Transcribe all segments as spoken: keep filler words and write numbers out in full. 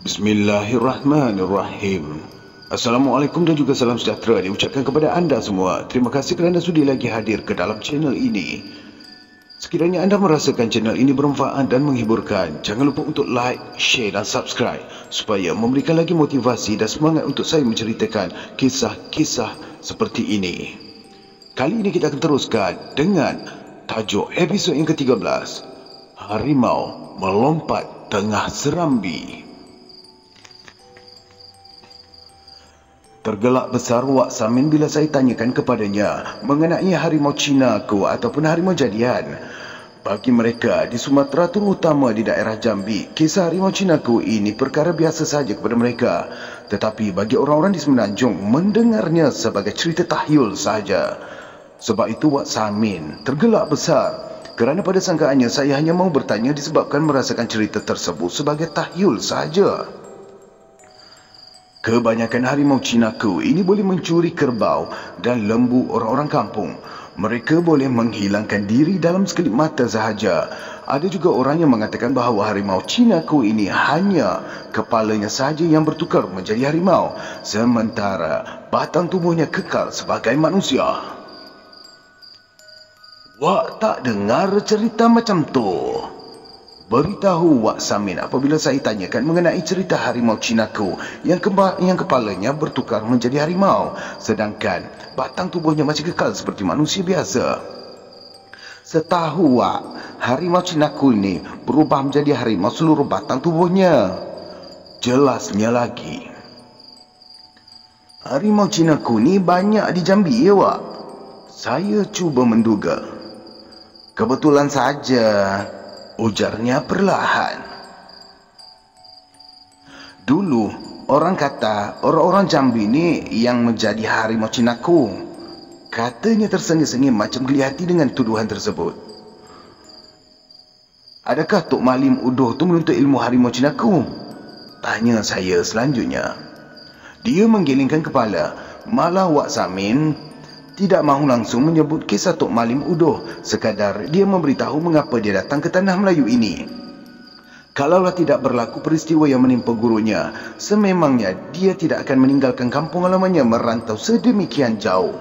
Bismillahirrahmanirrahim. Assalamualaikum dan juga salam sejahtera diucapkan kepada anda semua. Terima kasih kerana sudi lagi hadir ke dalam channel ini. Sekiranya anda merasakan channel ini bermanfaat dan menghiburkan, jangan lupa untuk like, share dan subscribe supaya memberikan lagi motivasi dan semangat untuk saya menceritakan kisah-kisah seperti ini. Kali ini kita akan teruskan dengan tajuk episod yang ke tiga belas, Harimau Melompat Tengah Serambi. Tergelak besar Wak Samin bila saya tanyakan kepadanya mengenai harimau Cinaku ataupun harimau jadian. Bagi mereka di Sumatera terutama di daerah Jambi, kisah harimau Cinaku ini perkara biasa saja kepada mereka. Tetapi bagi orang-orang di Semenanjung, mendengarnya sebagai cerita tahyul sahaja. Sebab itu Wak Samin tergelak besar kerana pada sangkaannya saya hanya mahu bertanya disebabkan merasakan cerita tersebut sebagai tahyul sahaja. Kebanyakan harimau Cinaku ini boleh mencuri kerbau dan lembu orang-orang kampung. Mereka boleh menghilangkan diri dalam sekelip mata sahaja. Ada juga orang yang mengatakan bahawa harimau Cinaku ini hanya kepalanya sahaja yang bertukar menjadi harimau, sementara batang tubuhnya kekal sebagai manusia. Wak tak dengar cerita macam tu. Beritahu Wak Samin apabila saya tanyakan mengenai cerita harimau Cinaku yang, yang kepalanya bertukar menjadi harimau, sedangkan batang tubuhnya masih kekal seperti manusia biasa. Setahu Wak, harimau Cinaku ini berubah menjadi harimau seluruh batang tubuhnya. Jelasnya lagi, harimau Cinaku ni banyak di Jambi ya Wak? Saya cuba menduga. Kebetulan saja, ujarnya perlahan. Dulu orang kata orang-orang Jambi ni yang menjadi harimau Cinaku. Katanya tersengih-sengih macam geli hati dengan tuduhan tersebut. Adakah Tok Malim Udoh tu menuntut ilmu harimau Cinaku? Tanya saya selanjutnya. Dia menggelingkan kepala. Malah Wak Samin tidak mahu langsung menyebut kisah Tok Malim Udoh, sekadar dia memberitahu mengapa dia datang ke tanah Melayu ini. Kalaulah tidak berlaku peristiwa yang menimpa gurunya, sememangnya dia tidak akan meninggalkan kampung halamannya merantau sedemikian jauh.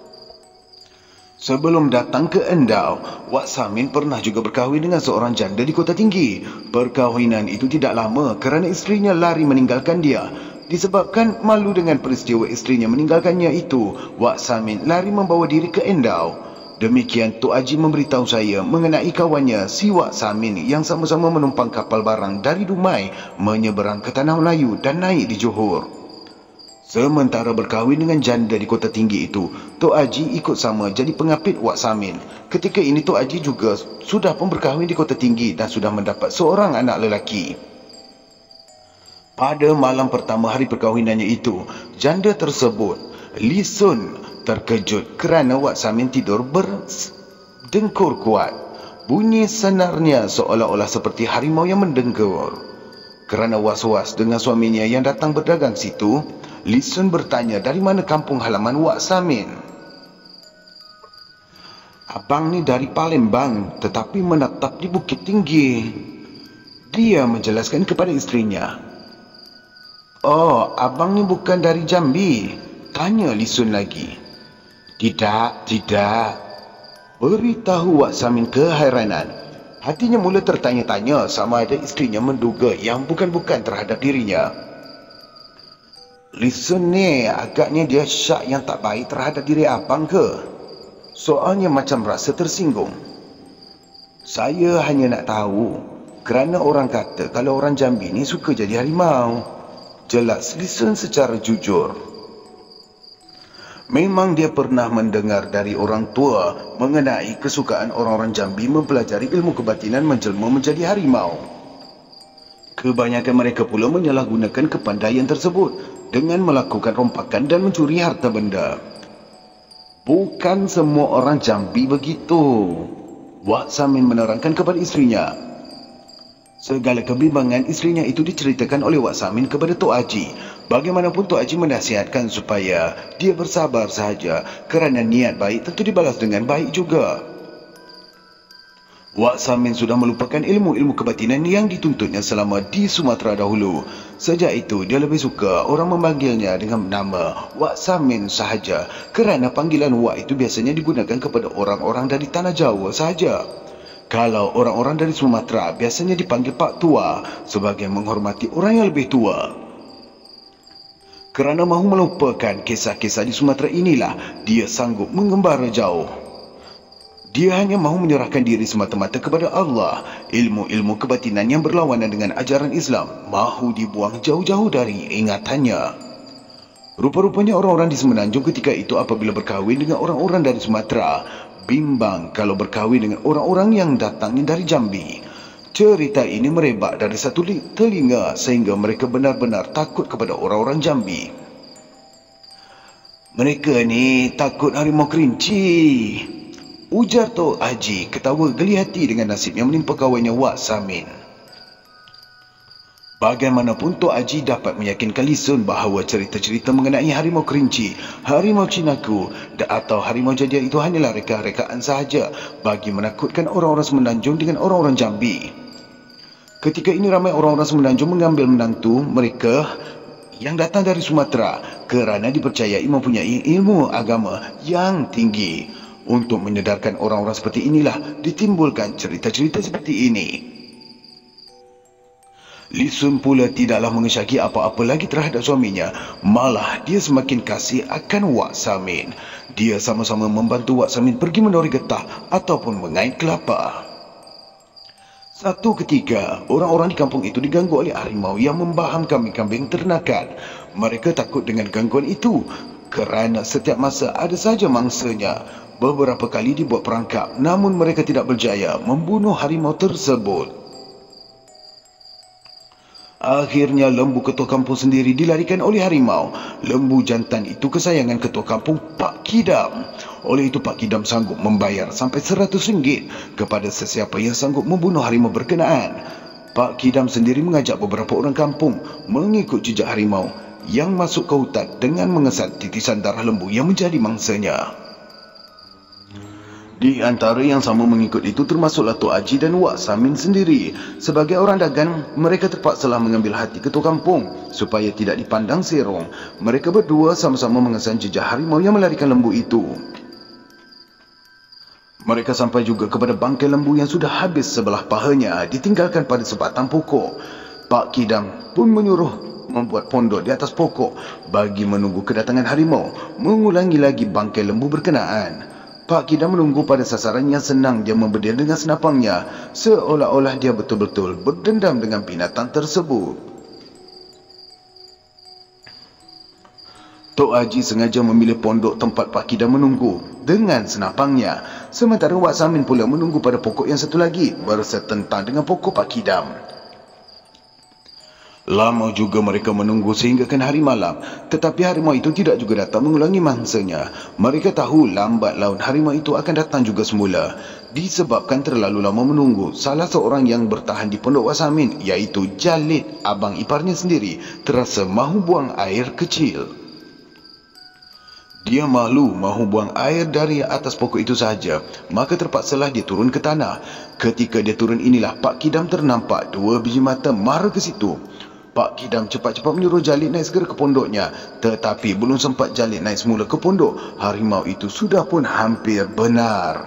Sebelum datang ke Endau, Wak Samin pernah juga berkahwin dengan seorang janda di Kota Tinggi. Perkahwinan itu tidak lama kerana isterinya lari meninggalkan dia. Disebabkan malu dengan peristiwa isterinya meninggalkannya itu, Wak Samin lari membawa diri ke Endau. Demikian Tok Haji memberitahu saya mengenai kawannya si Wak Samin yang sama-sama menumpang kapal barang dari Dumai menyeberang ke Tanah Melayu dan naik di Johor. Sementara berkahwin dengan janda di Kota Tinggi itu, Tok Haji ikut sama jadi pengapit Wak Samin. Ketika ini Tok Haji juga sudah pun berkahwin di Kota Tinggi dan sudah mendapat seorang anak lelaki. Pada malam pertama hari perkahwinannya itu, janda tersebut, Li Sun, terkejut kerana Wak Samin tidur berdengkur kuat. Bunyi senarnya seolah-olah seperti harimau yang mendengkur. Kerana was-was dengan suaminya yang datang berdagang situ, Li Sun bertanya dari mana kampung halaman Wak Samin. Abang ni dari Palembang tetapi menetap di Bukit Tinggi. Dia menjelaskan kepada isterinya. Oh, abang ni bukan dari Jambi? Tanya Li Sun lagi. Tidak, tidak. Beritahu Wak Samin keheranan. Hatinya mula tertanya-tanya sama ada isterinya menduga yang bukan-bukan terhadap dirinya. Li Sun ni agaknya dia syak yang tak baik terhadap diri abang ke? Soalnya macam rasa tersinggung. Saya hanya nak tahu kerana orang kata kalau orang Jambi ni suka jadi harimau. Jelas Li Sun secara jujur. Memang dia pernah mendengar dari orang tua mengenai kesukaan orang-orang Jambi mempelajari ilmu kebatinan menjelma menjadi harimau. Kebanyakan mereka pula menyalahgunakan kepandaian tersebut dengan melakukan rompakan dan mencuri harta benda. Bukan semua orang Jambi begitu, Wak Samin menerangkan kepada isterinya. Segala kebimbangan isterinya itu diceritakan oleh Wak Samin kepada Tok Haji. Bagaimanapun Tok Haji menasihatkan supaya dia bersabar sahaja kerana niat baik tentu dibalas dengan baik juga. Wak Samin sudah melupakan ilmu-ilmu kebatinan yang dituntutnya selama di Sumatera dahulu. Sejak itu, dia lebih suka orang memanggilnya dengan nama Wak Samin sahaja, kerana panggilan Wak itu biasanya digunakan kepada orang-orang dari tanah Jawa sahaja. Kalau orang-orang dari Sumatera biasanya dipanggil Pak Tua sebagai menghormati orang yang lebih tua. Kerana mahu melupakan kisah-kisah di Sumatera inilah dia sanggup mengembara jauh. Dia hanya mahu menyerahkan diri semata-mata kepada Allah. Ilmu-ilmu kebatinan yang berlawanan dengan ajaran Islam mahu dibuang jauh-jauh dari ingatannya. Rupa-rupanya orang-orang di Semenanjung ketika itu apabila berkahwin dengan orang-orang dari Sumatera, bimbang kalau berkahwin dengan orang-orang yang datangnya dari Jambi. Cerita ini merebak dari satu telinga sehingga mereka benar-benar takut kepada orang-orang Jambi. Mereka ni takut harimau kerinci, ujar Tok Haji ketawa geli hati dengan nasib yang menimpa kawannya Wak Samin. Bagaimanapun Tok Haji dapat meyakinkan Lisun bahawa cerita-cerita mengenai harimau kerinci, harimau cinaku atau harimau jadia itu hanyalah reka-rekaan sahaja bagi menakutkan orang-orang Semenanjung dengan orang-orang Jambi. Ketika ini ramai orang-orang Semenanjung mengambil menantu mereka yang datang dari Sumatera kerana dipercayai mempunyai ilmu agama yang tinggi. Untuk menyedarkan orang-orang seperti inilah ditimbulkan cerita-cerita seperti ini. Lisun pula tidaklah mengesyaki apa-apa lagi terhadap suaminya. Malah dia semakin kasih akan Wak Samin. Dia sama-sama membantu Wak Samin pergi mencari getah ataupun mengait kelapa. Satu ketika, orang-orang di kampung itu diganggu oleh harimau yang membaham kambing-kambing ternakan. Mereka takut dengan gangguan itu kerana setiap masa ada saja mangsanya. Beberapa kali dibuat perangkap, namun mereka tidak berjaya membunuh harimau tersebut. Akhirnya lembu ketua kampung sendiri dilarikan oleh harimau. Lembu jantan itu kesayangan ketua kampung Pak Kidam. Oleh itu Pak Kidam sanggup membayar sampai seratus ringgit kepada sesiapa yang sanggup membunuh harimau berkenaan. Pak Kidam sendiri mengajak beberapa orang kampung mengikut jejak harimau yang masuk ke hutan dengan mengesan titisan darah lembu yang menjadi mangsanya. Di antara yang sama mengikut itu termasuklah Tok Haji dan Wak Samin sendiri. Sebagai orang dagang, mereka terpaksalah mengambil hati ketua kampung supaya tidak dipandang serong. Mereka berdua sama-sama mengesan jejak harimau yang melarikan lembu itu. Mereka sampai juga kepada bangkai lembu yang sudah habis sebelah pahanya ditinggalkan pada sebatang pokok. Pak Kidam pun menyuruh membuat pondok di atas pokok bagi menunggu kedatangan harimau, mengulangi lagi bangkai lembu berkenaan. Pak Kidam menunggu pada sasaran yang senang. Dia membedil dengan senapangnya seolah-olah dia betul-betul berdendam dengan binatang tersebut. Tok Haji sengaja memilih pondok tempat Pak Kidam menunggu dengan senapangnya. Sementara Wak Samin pula menunggu pada pokok yang satu lagi bersetentang dengan pokok Pak Kidam. Lama juga mereka menunggu sehinggakan hari malam. Tetapi harimau itu tidak juga datang mengulangi mangsanya. Mereka tahu lambat laun harimau itu akan datang juga semula. Disebabkan terlalu lama menunggu, salah seorang yang bertahan di pondok Wak Samin, iaitu Jalid, abang iparnya sendiri, terasa mahu buang air kecil. Dia malu mahu buang air dari atas pokok itu sahaja. Maka terpaksalah dia turun ke tanah. Ketika dia turun inilah Pak Kidam ternampak dua biji mata mara ke situ. Pak Kidam cepat-cepat menyuruh Jalid naik segera ke pondoknya. Tetapi belum sempat Jalid naik semula ke pondok, harimau itu sudah pun hampir benar.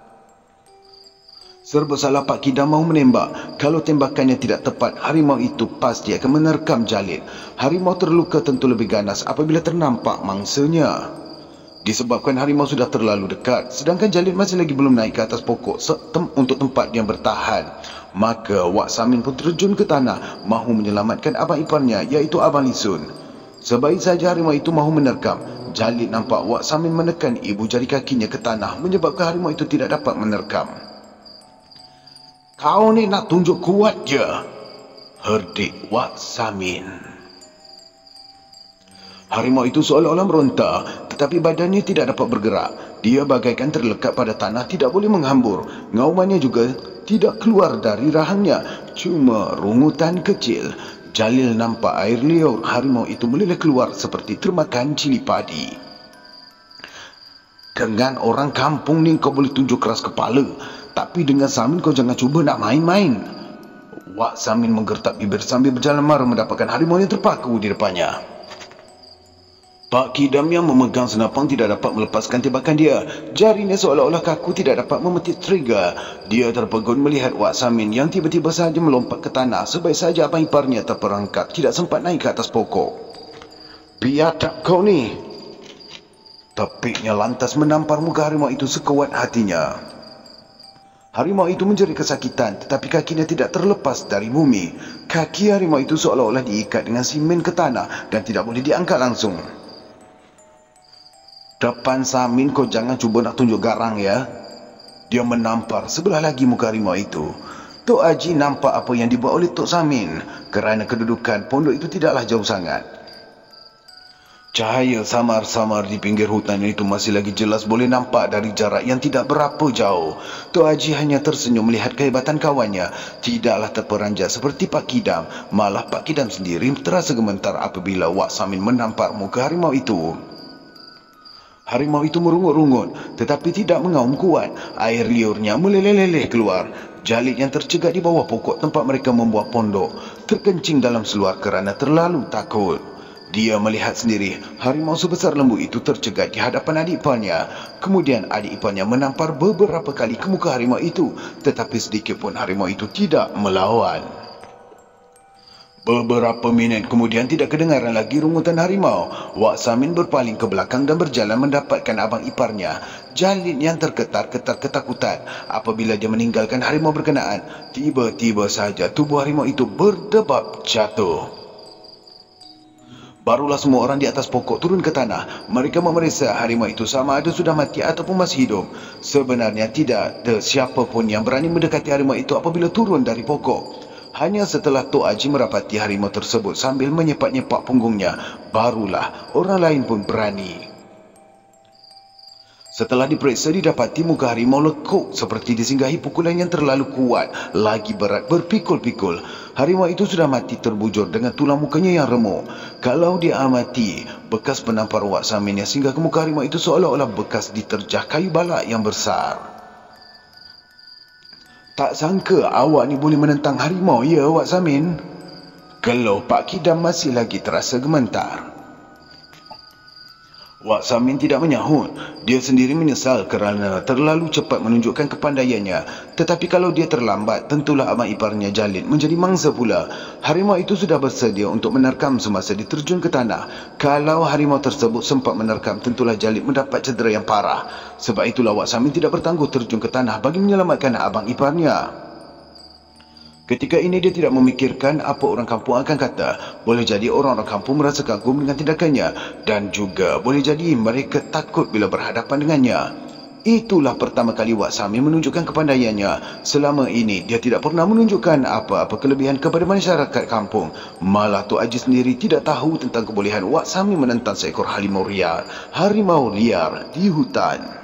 Serba salah Pak Kidam mahu menembak. Kalau tembakannya tidak tepat, harimau itu pasti akan menerkam Jalid. Harimau terluka tentu lebih ganas apabila ternampak mangsanya. Disebabkan harimau sudah terlalu dekat, sedangkan Jalid masih lagi belum naik ke atas pokok tem untuk tempat yang bertahan. Maka Wak Samin pun terjun ke tanah mahu menyelamatkan abang iparnya, iaitu Abang Lisun. Sebaik saja harimau itu mahu menerkam, Jalid nampak Wak Samin menekan ibu jari kakinya ke tanah menyebabkan harimau itu tidak dapat menerkam. "Kau ni nak tunjuk kuat je," herdik Wak Samin. Harimau itu seolah-olah meronta, tetapi badannya tidak dapat bergerak. Dia bagaikan terlekat pada tanah, tidak boleh menghambur. Ngaumannya juga tidak keluar dari rahangnya, cuma rungutan kecil. Jalil nampak air liur harimau itu meleleh keluar seperti termakan cili padi. "Dengan orang kampung ni kau boleh tunjuk keras kepala, tapi dengan Samin kau jangan cuba nak main-main," Wak Samin menggertak bibir sambil berjalan marah mendapatkan harimau yang terpaku di depannya. Pak Kidam yang memegang senapang tidak dapat melepaskan tembakan dia. Jarinya seolah-olah kaku tidak dapat memetik trigger. Dia terpegun melihat Wak Samin yang tiba-tiba sahaja melompat ke tanah. Sebaik saja abang iparnya terperangkap, tidak sempat naik ke atas pokok. Biadab kau ni. Tepiknya lantas menampar muka harimau itu sekuat hatinya. Harimau itu menjerit kesakitan, tetapi kakinya tidak terlepas dari bumi. Kaki harimau itu seolah-olah diikat dengan simen ke tanah dan tidak boleh diangkat langsung. Depan Samin kau jangan cuba nak tunjuk garang ya. Dia menampar sebelah lagi muka harimau itu. Tok Haji nampak apa yang dibuat oleh Tok Samin kerana kedudukan pondok itu tidaklah jauh sangat. Cahaya samar-samar di pinggir hutan itu masih lagi jelas boleh nampak dari jarak yang tidak berapa jauh. Tok Haji hanya tersenyum melihat kehebatan kawannya. Tidaklah terperanjat seperti Pak Kidam. Malah Pak Kidam sendiri terasa gemetar apabila Wak Samin menampar muka harimau itu. Harimau itu merungut-rungut tetapi tidak mengaum kuat. Air liurnya meleleh-leleh keluar. Jalid yang tercegat di bawah pokok tempat mereka membuat pondok terkencing dalam seluar kerana terlalu takut. Dia melihat sendiri harimau sebesar lembu itu tercegat di hadapan adik iparnya. Kemudian adik iparnya menampar beberapa kali ke muka harimau itu, tetapi sedikit pun harimau itu tidak melawan. Beberapa minit kemudian tidak kedengaran lagi rungutan harimau. Wak Samin berpaling ke belakang dan berjalan mendapatkan abang iparnya, Jalid yang terketar-ketar ketakutan apabila dia meninggalkan harimau berkenaan. Tiba-tiba saja tubuh harimau itu berdebap jatuh. Barulah semua orang di atas pokok turun ke tanah. Mereka memeriksa harimau itu sama ada sudah mati ataupun masih hidup. Sebenarnya tidak ada siapa pun yang berani mendekati harimau itu apabila turun dari pokok. Hanya setelah Tok Haji merapati harimau tersebut sambil menyepak-nyepak punggungnya, barulah orang lain pun berani. Setelah diperiksa didapati muka harimau lekuk seperti disinggahi pukulan yang terlalu kuat, lagi berat berpikul-pikul. Harimau itu sudah mati terbujur dengan tulang mukanya yang remuk. Kalau diamati, bekas penampar Wak Samin yang singgah ke muka harimau itu seolah-olah bekas diterjah kayu balak yang besar. Tak sangka awak ni boleh menentang harimau, ya Wak Samin? Keluh Pak Kidam masih lagi terasa gemetar. Wak Samin tidak menyahut. Dia sendiri menyesal kerana terlalu cepat menunjukkan kepandaiannya. Tetapi kalau dia terlambat, tentulah abang iparnya Jalid menjadi mangsa pula. Harimau itu sudah bersedia untuk menerkam semasa diterjun ke tanah. Kalau harimau tersebut sempat menerkam, tentulah Jalid mendapat cedera yang parah. Sebab itulah Wak Samin tidak bertangguh terjun ke tanah bagi menyelamatkan abang iparnya. Ketika ini dia tidak memikirkan apa orang kampung akan kata. Boleh jadi orang-orang kampung merasa kagum dengan tindakannya. Dan juga boleh jadi mereka takut bila berhadapan dengannya. Itulah pertama kali Wak Samin menunjukkan kepandaiannya. Selama ini dia tidak pernah menunjukkan apa-apa kelebihan kepada masyarakat kampung. Malah Tok Haji sendiri tidak tahu tentang kebolehan Wak Samin menentang seekor harimau liar. Harimau liar di hutan.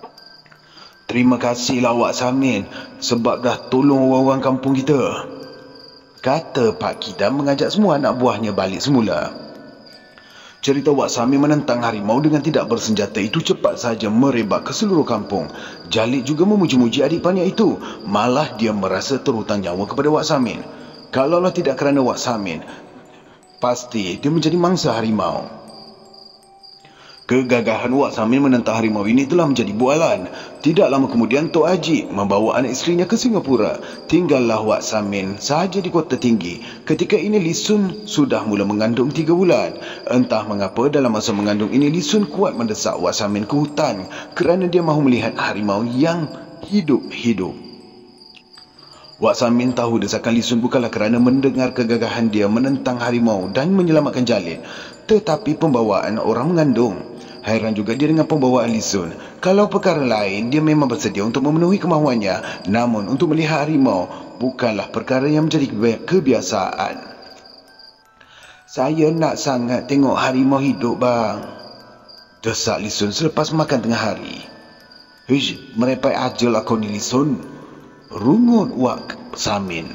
Terima kasihlah Wak Samin sebab dah tolong orang-orang kampung kita, kata Pak Kidam mengajak semua anak buahnya balik semula. Cerita Wak Samin menentang harimau dengan tidak bersenjata itu cepat saja merebak ke seluruh kampung. Jalid juga memuji-muji adik-iparnya itu. Malah dia merasa terhutang nyawa kepada Wak Samin. Kalaulah tidak kerana Wak Samin, pasti dia menjadi mangsa harimau. Kegagahan Wak Samin menentang harimau ini telah menjadi bualan. Tidak lama kemudian Tok Haji membawa anak isterinya ke Singapura. Tinggallah Wak Samin sahaja di Kota Tinggi. Ketika ini Li Sun sudah mula mengandung tiga bulan. Entah mengapa dalam masa mengandung ini Li Sun kuat mendesak Wak Samin ke hutan kerana dia mahu melihat harimau yang hidup-hidup. Wak Samin tahu desakan Li Sun bukanlah kerana mendengar kegagahan dia menentang harimau dan menyelamatkan Jalid, tetapi pembawaan orang mengandung. Hairan juga dia dengan pembawaan Li Sun. Kalau perkara lain, dia memang bersedia untuk memenuhi kemahuannya. Namun untuk melihat harimau bukanlah perkara yang menjadi kebiasaan. Saya nak sangat tengok harimau hidup, bang, desak Li Sun selepas makan tengah hari. Hish, merepek aja lah kau ni Li Sun, rungut Wak Samin.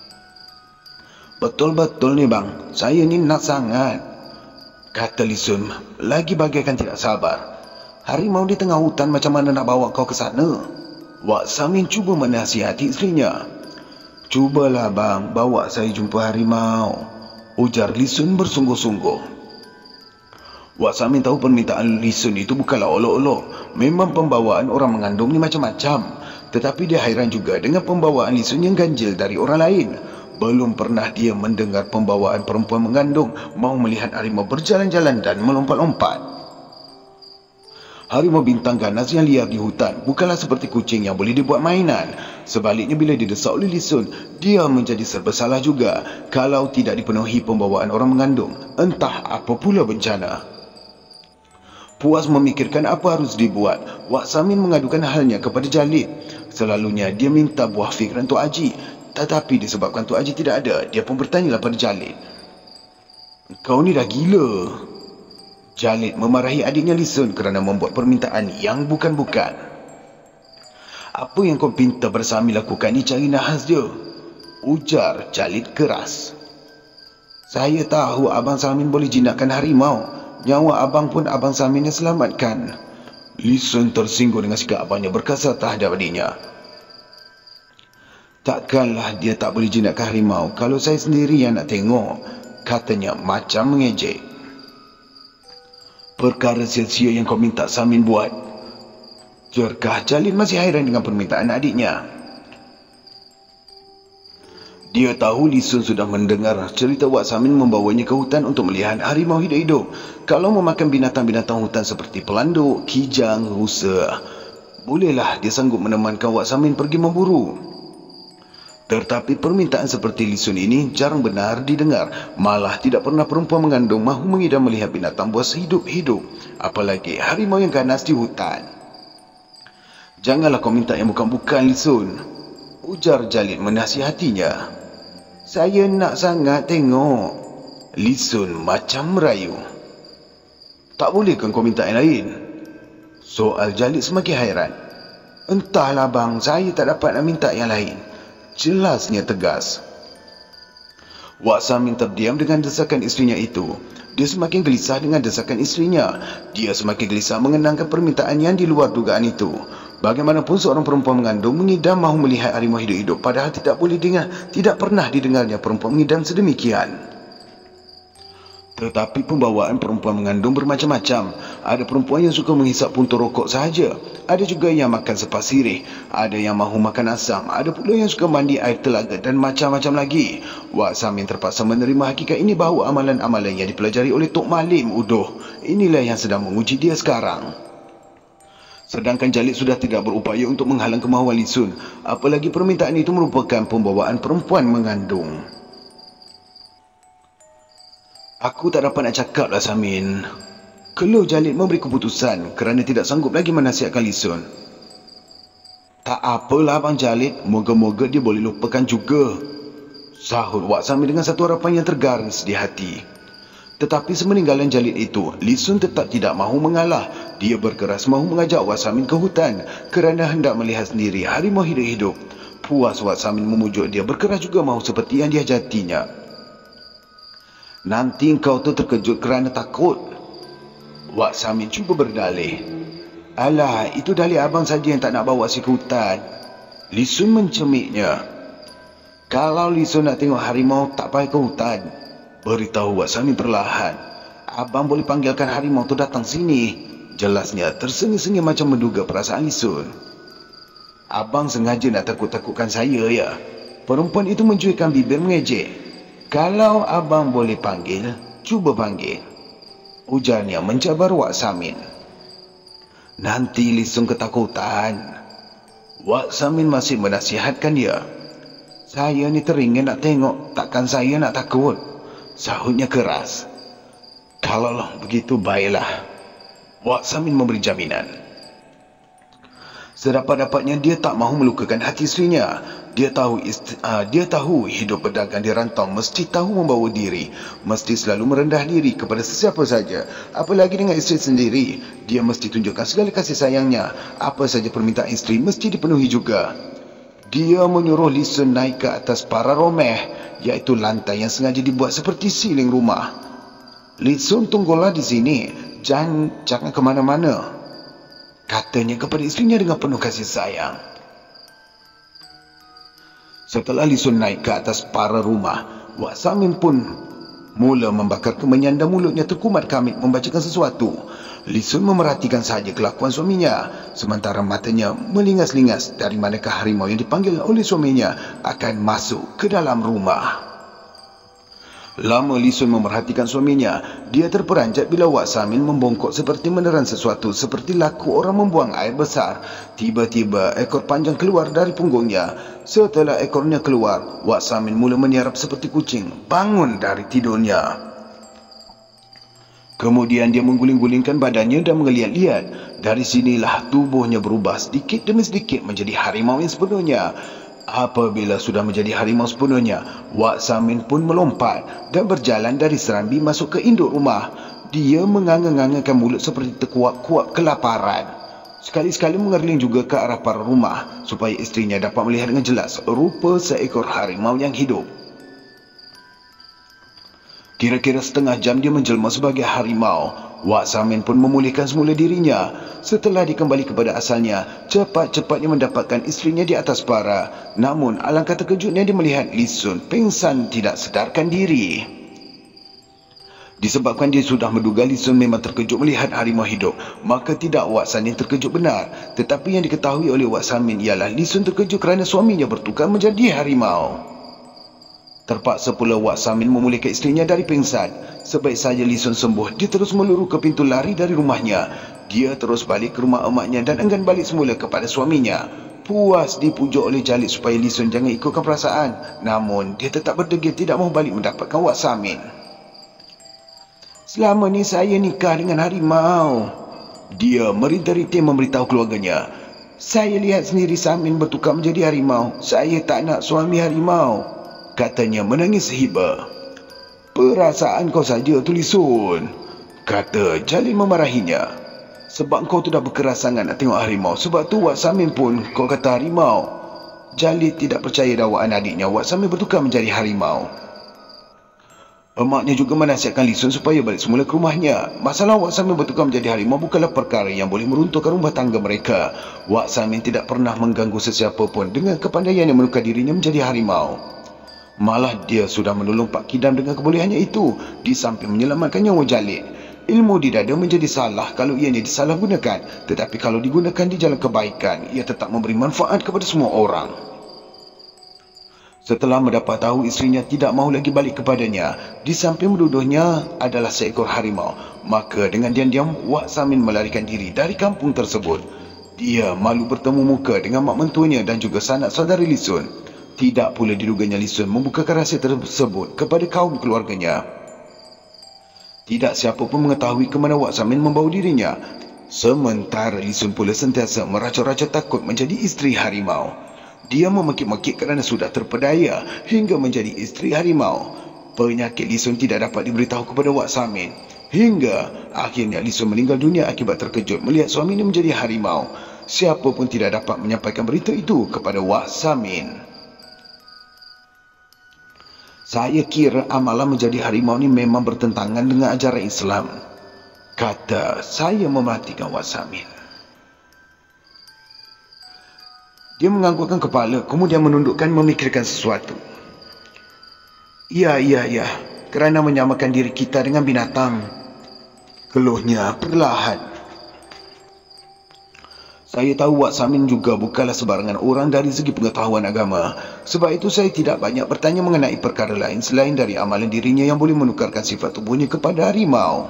Betul-betul ni bang, saya ni nak sangat, kata Li Sun lagi bagaikan tidak sabar. Harimau di tengah hutan, macam mana nak bawa kau ke sana? Wak Samin cuba menasihati isterinya. Cubalah bang, bawa saya jumpa harimau, ujar Li Sun bersungguh-sungguh. Wak Samin tahu permintaan Li Sun itu bukanlah olok-olok. Memang pembawaan orang mengandung ni macam-macam. Tetapi dia hairan juga dengan pembawaan Li Sun yang ganjil dari orang lain. Belum pernah dia mendengar pembawaan perempuan mengandung mau melihat harimau berjalan-jalan dan melompat-lompat. Harimau bintang ganas yang liar di hutan bukanlah seperti kucing yang boleh dibuat mainan. Sebaliknya, bila didesak oleh Li Sun, dia menjadi serba salah juga kalau tidak dipenuhi pembawaan orang mengandung. Entah apa pula bencana. Puas memikirkan apa harus dibuat, Wak Samin mengadukan halnya kepada Jalid. Selalunya dia minta buah fikiran Tok Haji, tetapi disebabkan Tok Haji tidak ada, dia pun bertanyalah pada Jalid. Kau ni dah gila. Jalid memarahi adiknya Li Sun kerana membuat permintaan yang bukan-bukan. Apa yang kau pinta pada Samin lakukan ni cari nahas dia, ujar Jalid keras. Saya tahu Abang Samin boleh jinakkan harimau. Nyawa abang pun Abang Samin yang selamatkan. Li Sun tersinggung dengan sikap abangnya berkasar terhadap adiknya. Takkanlah dia tak boleh jinakkan harimau kalau saya sendiri yang nak tengok, katanya macam mengejek. Perkara sia-sia yang kau minta Samin buat. Jerkah Jalid masih hairan dengan permintaan adiknya. Dia tahu Li Sun sudah mendengar cerita Wak Samin membawanya ke hutan untuk melihat harimau hidup-hidup. Kalau memakan binatang-binatang hutan seperti pelanduk, kijang, rusa, bolehlah dia sanggup menemankan Wak Samin pergi memburu. Tetapi permintaan seperti Li Sun ini jarang benar didengar. Malah tidak pernah perempuan mengandung mahu mengidam melihat binatang buas hidup-hidup, apalagi harimau yang ganas di hutan. Janganlah kau minta yang bukan-bukan, Li Sun, ujar Jalid menasihatinya. Saya nak sangat tengok. Li Sun macam merayu. Tak bolehkan kau minta yang lain? Soal Jalid semakin hairan. Entahlah bang, saya tak dapat nak minta yang lain, jelasnya tegas. Wak Samin terdiam dengan desakan isterinya itu. Dia semakin gelisah dengan desakan isterinya. Dia semakin gelisah mengenangkan permintaan yang di luar dugaan itu. Bagaimanapun seorang perempuan mengandung mengidam mahu melihat harimau hidup-hidup, padahal tidak boleh dengar, tidak pernah didengarnya perempuan mengidam sedemikian. Tetapi pembawaan perempuan mengandung bermacam-macam. Ada perempuan yang suka menghisap puntung rokok sahaja. Ada juga yang makan sepas sirih. Ada yang mahu makan asam. Ada pula yang suka mandi air telaga dan macam-macam lagi. Wak Samin terpaksa menerima hakikat ini bahawa amalan-amalan yang dipelajari oleh Tok Malim Udoh, inilah yang sedang menguji dia sekarang. Sedangkan Jalid sudah tidak berupaya untuk menghalang kemahuan Li Sun. Apalagi permintaan itu merupakan pembawaan perempuan mengandung. Aku tak dapat nak cakap lah Samin. Keluh Jalid memberi keputusan kerana tidak sanggup lagi menasihatkan Li Sun. Tak apalah Abang Jalid, moga-moga dia boleh lupakan juga, sahut Wak Samin dengan satu harapan yang tergaris di hati. Tetapi semeninggalan Jalid itu, Li Sun tetap tidak mahu mengalah. Dia berkeras mahu mengajak Wak Samin ke hutan kerana hendak melihat sendiri harimau hidup-hidup. Puas Wak Samin memujuk dia berkeras juga mahu seperti yang dihajatinya. Nanti kau tu terkejut kerana takut, Wak Samin cuba berdalih. Alah, itu dalih abang saja yang tak nak bawa si ke hutan, Li Sun mencemiknya. Kalau Li Sun nak tengok harimau tak payah ke hutan, beritahu Wak Samin perlahan. Abang boleh panggilkan harimau tu datang sini, jelasnya tersengih-sengih macam menduga perasaan Li Sun. Abang sengaja nak takut-takutkan saya ya? Perempuan itu mencuitkan bibir mengejek. Kalau abang boleh panggil, cuba panggil, ujarnya mencabar Wak Samin. Nanti Li Sun ketakutan. Wak Samin masih menasihatkan dia. Saya ni teringin nak tengok, takkan saya nak takut, sahutnya keras. Kalau begitu baiklah, Wak Samin memberi jaminan. Sedapat-dapatnya dia tak mahu melukakan hati isterinya. Dia tahu istri, uh, dia tahu hidup pedagang di rantau mesti tahu membawa diri, mesti selalu merendah diri kepada sesiapa saja. Apalagi dengan isteri sendiri, dia mesti tunjukkan segala kasih sayangnya. Apa saja permintaan isteri mesti dipenuhi juga. Dia menyuruh Li Sun naik ke atas para romeh, iaitu lantai yang sengaja dibuat seperti siling rumah. Li Sun, tunggulah di sini, jangan jangan ke mana-mana, katanya kepada isterinya dengan penuh kasih sayang. Setelah Li Sun naik ke atas para rumah, Wak Samin pun mula membakar kemenyan dan mulutnya terkumat kamit membacakan sesuatu. Li Sun memerhatikan sahaja kelakuan suaminya, sementara matanya melingas-lingas dari manakah harimau yang dipanggil oleh suaminya akan masuk ke dalam rumah. Lama Li Sun memerhatikan suaminya, dia terperanjat bila Wak Samin membongkok seperti meneran sesuatu, seperti laku orang membuang air besar. Tiba-tiba ekor panjang keluar dari punggungnya. Setelah ekornya keluar, Wak Samin mula meniarap seperti kucing, bangun dari tidurnya. Kemudian dia mengguling-gulingkan badannya dan mengeliat-liat. Dari sinilah tubuhnya berubah sedikit demi sedikit menjadi harimau yang sepenuhnya. Apabila sudah menjadi harimau sepenuhnya, Wak Samin pun melompat dan berjalan dari serambi masuk ke induk rumah. Dia menganga-ngangakan mulut seperti terkuap-kuap kelaparan. Sekali-sekali mengerling juga ke arah para rumah supaya isterinya dapat melihat dengan jelas rupa seekor harimau yang hidup. Kira-kira setengah jam dia menjelma sebagai harimau. Wak Samin pun memulihkan semula dirinya. Setelah dikembali kepada asalnya, cepat-cepatnya mendapatkan isterinya di atas bara. Namun, alangkah terkejutnya dia melihat Li Sun pingsan tidak sedarkan diri. Disebabkan dia sudah menduga Li Sun memang terkejut melihat harimau hidup, maka tidak Wak Samin terkejut benar. Tetapi yang diketahui oleh Wak Samin ialah Li Sun terkejut kerana suaminya bertukar menjadi harimau. Terpaksa pula Wak Samin memulihkan isterinya dari pingsan. Sebaik saja Li Sun sembuh, dia terus meluru ke pintu lari dari rumahnya. Dia terus balik ke rumah emaknya dan enggan balik semula kepada suaminya. Puas dipujuk oleh Jalid supaya Li Sun jangan ikutkan perasaan. Namun, dia tetap berdegil tidak mahu balik mendapatkan Wak Samin. "Selama ni saya nikah dengan harimau," dia merintih-rintih memberitahu keluarganya. "Saya lihat sendiri Samin bertukar menjadi harimau. Saya tak nak suami harimau," katanya menangis hiba. "Perasaan kau saja tu, Li Sun," kata Jalid memarahinya. "Sebab kau tu dah berkeras sangat nak tengok harimau. Sebab tu Wak Samin pun kau kata harimau." Jalid tidak percaya dakwaan adiknya Wak Samin bertukar menjadi harimau. Emaknya juga menasihatkan Li Sun supaya balik semula ke rumahnya. Masalah Wak Samin bertukar menjadi harimau bukanlah perkara yang boleh meruntuhkan rumah tangga mereka. Wak Samin tidak pernah mengganggu sesiapa pun dengan kepandaian yang menukar dirinya menjadi harimau. Malah dia sudah menolong Pak Kidam dengan kebolehannya itu, di samping menyelamatkan nyawa Jalid. Ilmu di dada menjadi salah kalau ianya disalahgunakan, tetapi kalau digunakan di jalan kebaikan, ia tetap memberi manfaat kepada semua orang. Setelah mendapat tahu isterinya tidak mahu lagi balik kepadanya, di samping menuduhnya adalah seekor harimau, maka dengan diam-diam Wak Samin melarikan diri dari kampung tersebut. Dia malu bertemu muka dengan mak mentuanya dan juga sanak saudari Li Sun. Tidak pula diduganya Li Sun membukakan rahsia tersebut kepada kaum keluarganya. Tidak siapa pun mengetahui ke mana Wak Samin membawa dirinya. Sementara Li Sun pula sentiasa meracau-racau takut menjadi isteri harimau. Dia memekik-mekik kerana sudah terpedaya hingga menjadi isteri harimau. Penyakit Li Sun tidak dapat diberitahu kepada Wak Samin. Hingga akhirnya Li Sun meninggal dunia akibat terkejut melihat suaminya menjadi harimau. Siapa pun tidak dapat menyampaikan berita itu kepada Wak Samin. "Saya kira amalan menjadi harimau ni memang bertentangan dengan ajaran Islam," kata saya memerhatikan Wak Samin. Dia menganggukkan kepala, kemudian menundukkan memikirkan sesuatu. "Ya, ya, ya, kerana menyamakan diri kita dengan binatang," keluhnya perlahan. "Saya tahu Wak Samin juga bukanlah sebarangan orang dari segi pengetahuan agama. Sebab itu saya tidak banyak bertanya mengenai perkara lain selain dari amalan dirinya yang boleh menukarkan sifat tubuhnya kepada harimau."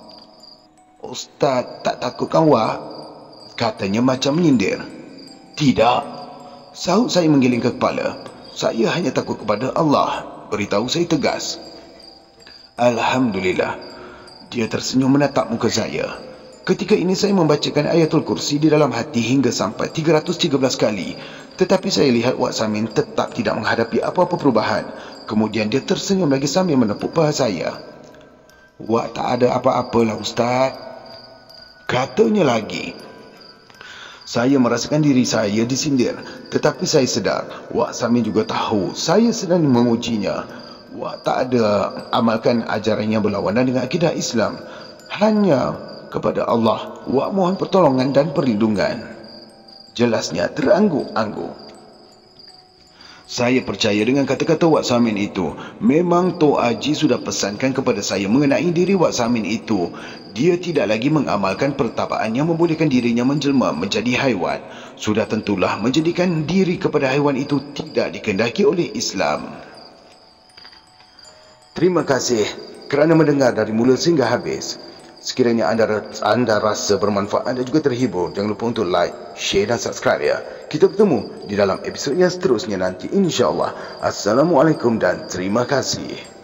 "Ustaz tak takut kan Wak?" katanya macam menyindir. "Tidak," sahut saya menggelingkan kepala. "Saya hanya takut kepada Allah," beritahu saya tegas. "Alhamdulillah." Dia tersenyum menatap muka saya. Ketika ini saya membacakan ayatul kursi di dalam hati hingga sampai tiga ratus tiga belas kali. Tetapi saya lihat Wak Samin tetap tidak menghadapi apa-apa perubahan. Kemudian dia tersenyum lagi sambil menepuk paha saya. "Wak tak ada apa-apalah Ustaz," katanya lagi. Saya merasakan diri saya disindir. Tetapi saya sedar Wak Samin juga tahu saya sedang mengujinya. Wak tak ada amalkan ajaran yang berlawanan dengan akidah Islam. Hanya kepada Allah Wak mohon pertolongan dan perlindungan. Jelasnya terangguk-angguk. Saya percaya dengan kata-kata Wak Samin itu. Memang Tok Haji sudah pesankan kepada saya mengenai diri Wak Samin itu. Dia tidak lagi mengamalkan pertapaan yang membolehkan dirinya menjelma menjadi haiwan. Sudah tentulah menjadikan diri kepada haiwan itu tidak dikehendaki oleh Islam. Terima kasih kerana mendengar dari mula sehingga habis. Sekiranya anda, anda rasa bermanfaat dan juga terhibur, jangan lupa untuk like, share dan subscribe ya. Kita bertemu di dalam episod yang seterusnya nanti insya-Allah. Assalamualaikum dan terima kasih.